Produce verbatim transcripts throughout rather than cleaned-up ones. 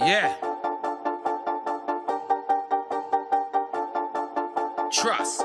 Yeah. Trust.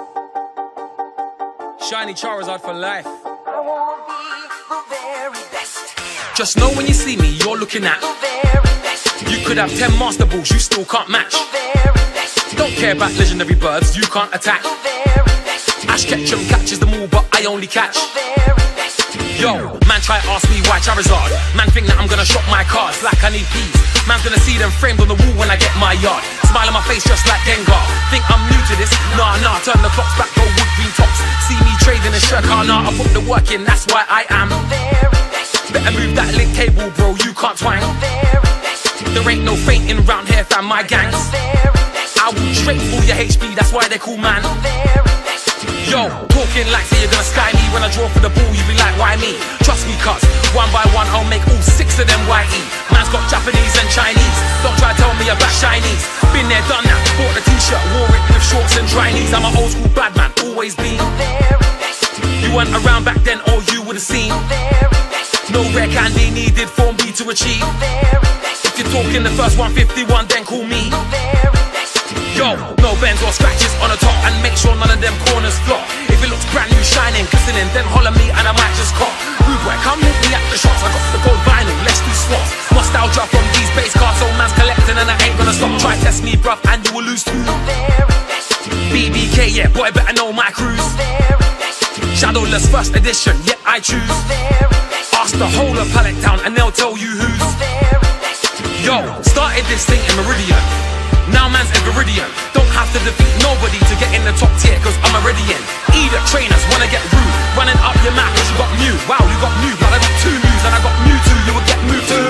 Shiny Charizard for life. I wanna be the very best. Just know when you see me, you're looking at The very best. you could have ten master balls, you still can't match. The very best. Don't care about legendary birds, you can't attack. The very best. Ash Ketchum catches them all, but I only catch. The very best. Yo, man try ask me why Charizard. Man think that I'm gonna shop my cards like I need peas. Man's gonna see them framed on the wall when I get my yard. Smile on my face just like Gengar. Think I'm new to this? Nah, nah, turn the clocks back, go wood green tops. See me trading in shirt, car, nah, I put the work in, that's why I am. The very best. Better move that link cable, bro, you can't twang. The very best. There ain't no fainting round here, fam, my gangs. The very best. I will straight for your H P, that's why they call man. The very best. Yo, talking like say you're gonna sky me. When I draw for the ball, you be like, why me? Trust me, cuz, one by one I'll make all six of them Y E. Man's got Japanese and Chinese. Don't try to tell me about Chinese. Been there, done that, bought the t-shirt, wore it with shorts and dry knees. I'm an old school bad man, always been. The very best. You weren't around back then, or you would've seen. The very best. No rare candy needed for me to achieve. The very best. If you're talking the first one fifty-one, then call me. The very best. Yo, no bends or scratches on the top, and make sure none of them corners flop. If it looks brand new, shining, glistening, then holler me and I might just cop. Rude boy, come hit me at the shots. I got the gold vinyl, let's do swaps. Nostalgia from these bass cards, so man's collecting and I ain't gonna stop. Try test me, bruv, and you will lose too. The very best. B B K, yeah, boy, better know my cruise. The very best. Shadowless first edition, yeah, I choose. The very best. Ask the whole of Pallet Town and they'll tell you who's. The very best. Yo, started this thing in Meridian. Now man's in Viridian. Don't have to defeat nobody to get in the top tier, cause I'm already in. Either trainers wanna get rude, running up your map cause you got Mew. Wow, you got Mew, but I got two Mews and I got Mewtwo, you will get moved too.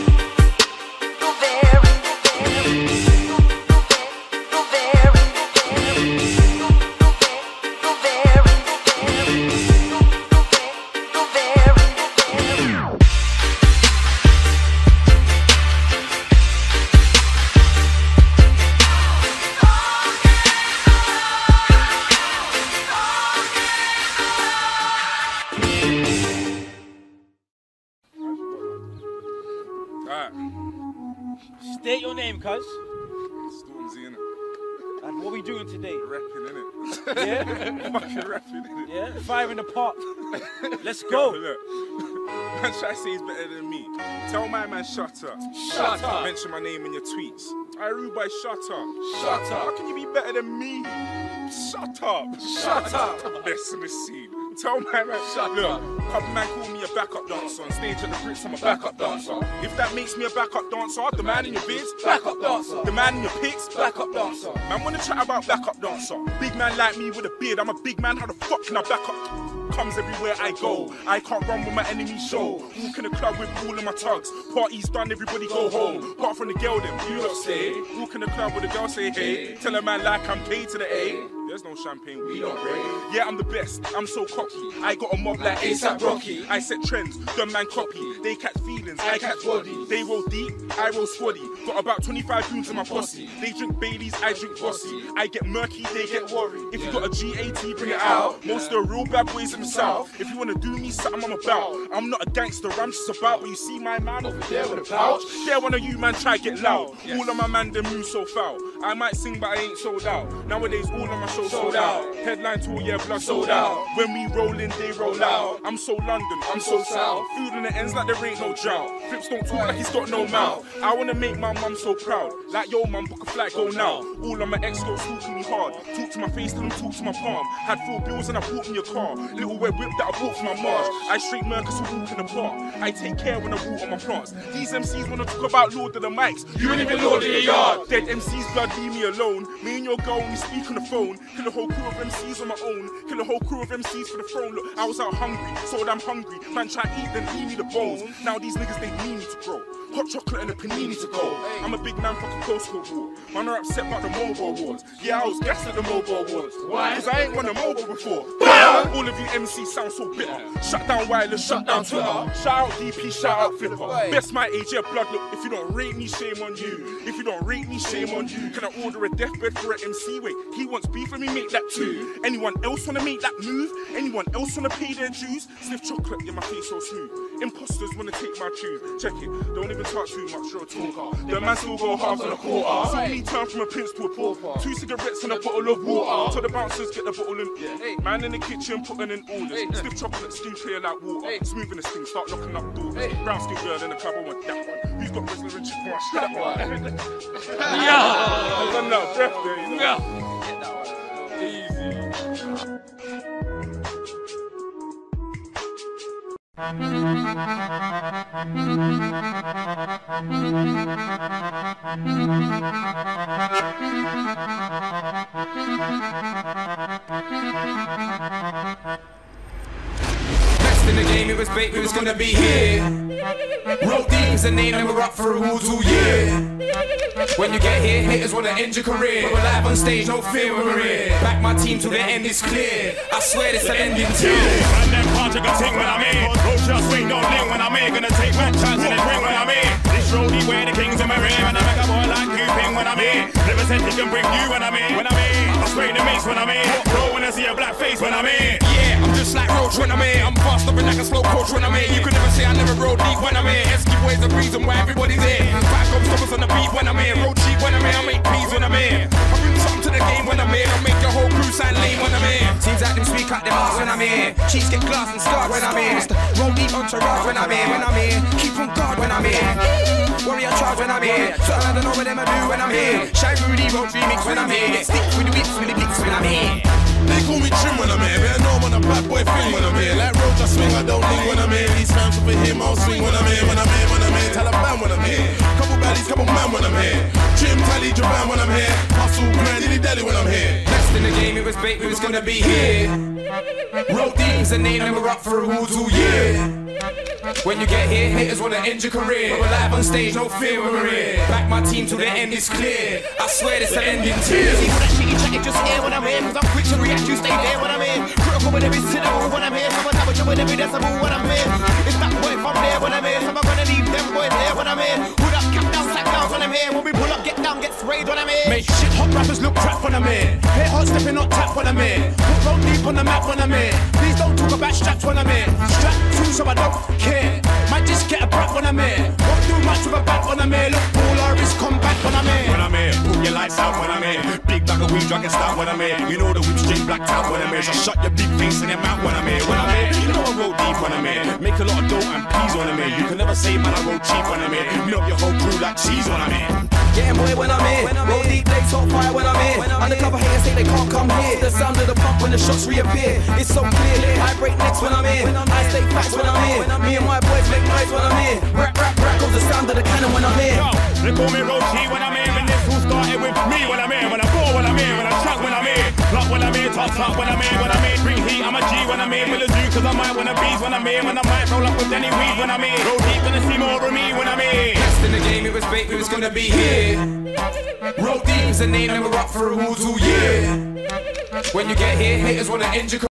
The very, the very, the very, the very, the very, the very. State your name, cuz. Stormzy, innit? And what we doing today? Rapping, innit? Yeah? Fucking rapping, innit? Yeah? Fire in the pot. Let's Yo, go. look. Man try to say he's better than me. Tell my man shut up. Shut up. Mention my name in your tweets. I rude by shut up. Shut up. How can you be better than me? Shut up. Shut up. Best in the scene. Tell my man, Shut look, up. couple man call me a backup dancer. On stage at the Brits, I'm a backup dancer. If that makes me a backup dancer, the man in your vids, Backup dancer. the man in your pics, Backup dancer. man wanna chat about backup dancer. Big man like me with a beard, I'm a big man, how the fuck can I back up? Comes everywhere I go, I can't run with my enemy show. Walk in the club with all of my tugs. Party's done, everybody go home. Apart from the girl, them, you lot stay. Walk in the club with a girl, say hey. Tell a man like I'm K to the A. There's no champagne, we don't break. Yeah, I'm the best, I'm so cocky. I got a mob like ASAP Rocky. I set trends, dumb man copy. They catch feelings, I catch body. They roll deep, I roll squaddy. Got about twenty-five goons in my posse. They drink Baileys, I drink Bossy. I get murky, they get worried. If you got a G A T, bring it out. Most of the real bad boys in the south. If you wanna do me something, I'm about. I'm not a gangster, I'm just about. When you see my man over there with a pouch, there one of you man try get loud. All of my man them move so foul. I might sing but I ain't sold out. Nowadays all of my shows sold out. Headline tour, yeah, blood sold out. When we roll in, they roll out. I'm so London, I'm so south. Food in the ends like there ain't no drought. Flips don't talk like he's got no mouth. I wanna make my mum so proud. Like yo mum, book a flight, go now. All of my ex-girls talk to me hard. Talk to my face, tell them talk to my palm. Had four bills and I bought me a car. Little red whip that I bought for my March. I straight Mercus who walk in the park. I take care when I walk on my plants. These M Cs wanna talk about Lord of the mics. You ain't even Lord of the yard. Dead M Cs blood, leave me alone. Me and your girl, we speak on the phone. Kill a whole crew of M Cs on my own. Kill a whole crew of M Cs for the throne. Look, I was out hungry, so I'm hungry. Man try to eat, then leave me the bones. Now these niggas, they need me to grow. Hot chocolate and a panini to go. I'm a big man, fucking postcode war. Man are upset about the mobile awards. Yeah, I was gassed at the mobile awards. Why? Cause I ain't won a mobile before. All of you M Cs sound so bitter. Shut down wireless, shut down Twitter. Shout out D P, shout out Flipper. Best my age, yeah, blood. Look, if you don't rate me, shame on you. If you don't rate me, shame on you. Can I order a deathbed for an M C? Wait, he wants beef, let me make that too. Anyone else wanna make that move? Anyone else wanna pay their dues? Sniff chocolate, yeah, my face so smooth. Imposters wanna take my tune. Check it, don't even even talk too much, you're a talker. The man still go halves on a quarter. Saw me turn from a prince to a pauper. Two cigarettes and a bottle of water. Till the bouncers get the bottle in. Man in the kitchen putting in orders. Stiff chocolate, steam tray like water. Smoothing the steam, start knocking up doors. Brown skin girl in the club, I want that one. Who's got wrestler and chicken? That one. Yeah. I've done that, definitely. Yeah. Easy. Best in the game, it was bait, we was gonna be here. Road deep, the name, and we're up for awards all year. When you get here, haters wanna end your career. But we're live on stage, no fear when we're here. Back my team till the end is clear. I swear this an ending too. And them can't take a ting when I'm in. Roach just swing, don't link when I'm in. Gonna take my chance in the ring when I'm in. This roadie where the kings in my rear. And I make a boy like Cooping when I'm in. Never said he can bring you when I'm in. When I'm in, I spray the mace when I'm in. Bro, when I see a black face when I'm in. Yeah, I'm just like Roach when I'm here. I'm fast up and like a slow coach when I'm here. You can never say I never rode deep when I'm here. Esky boy's the reason why everybody's here. Five come stoppers on the beat when I'm here. Road cheap when I'm here. I make peas when I'm here. I bring something to the game when I'm here. I make your whole crew sign lame when I'm here. Seems like them speak out their hearts when I'm here. Cheeks get glass and scars when I'm here. Roll deep entourage when I'm here. When I'm here, keep on guard when I'm here. Warrior charge when I'm here. So I don't know what them I do when I'm here. Shine Rudy Roach remix when I'm here. Get sticks with the whips with the blicks when I'm here. They call me Trim when I'm here. Better know I'm on a bad boy thing when I'm here. Like Roach I swing, I don't think when I'm here. These fans over him, I'll swing when I'm here. When I'm here, when I'm here. Taliban when I'm here. Couple baddies, couple man when I'm here. Trim, Tally, Japan when I'm here. Hustle, Grand, Dilly Dally when I'm here. Best in the game, it was bait, we was gonna be here. Road deep, the name, and we're up for awards all year. When you get here, haters wanna end your career. But we're live on stage, no fear when we're here. Back my team till the end is clear. I swear this an ending too. See all that shitty chatting just here when I'm here. Cause I'm quick to react, you stay there when I'm here. Critical with every syllable when I'm here. Someone have a job with every decimal when I'm here. It's that boy from there when I'm here. So I'm gonna leave them boys there when I'm here. Hood up, cap down, sack down when I'm here. When we pull up, get down, get sprayed when I'm here. Make shit hot rappers look crap when I'm here. Hit hot stepping, not tap when I'm here. Put road deep on the map when I'm here. Please don't talk about straps when I'm here. Strap too so I don't care. Might just get a brat when I'm here. Won't do much with a bat when I'm here. Look, all our is combat when I'm here. When I'm here, put your lights out when I'm here. Big bag of weed, drug and start when I'm here. You know the whip straight blacked out when I'm here. So shut your big face and your mouth when I'm here. When I'm here, you know I roll deep when I'm here. Make a lot of dough and peas when I'm here. You can never say man I roll cheap when I'm here. Milk your whole crew like cheese when I'm here. Getting boy when I'm here. Roll deep, blaze hot fire when I'm here. Undercover haters say they can't come here. The sound of the pump when the shots reappear. It's so clear. I break necks when I'm here. I stay facts when I'm here. Me and my boys make noise when I'm here. Rap, rap, rap goes the sound of the cannon when I'm here. Yo, they call me Roachy when I'm here. And this all started with me when I'm here. When I go when I'm here. When I truck when I'm here. Block when I'm here. Top top when I'm here. When I'm here. Bring heat, I'm a G when I'm here. Will a do cause I might wanna bees when I'm here. When I might roll up with any weed when I'm here. Roll deep, gonna see more of me when I'm here. Best in the game, it was bait, we was gonna be here. Road deep, the name, and we're up for awards all year. When you get here, haters wanna end your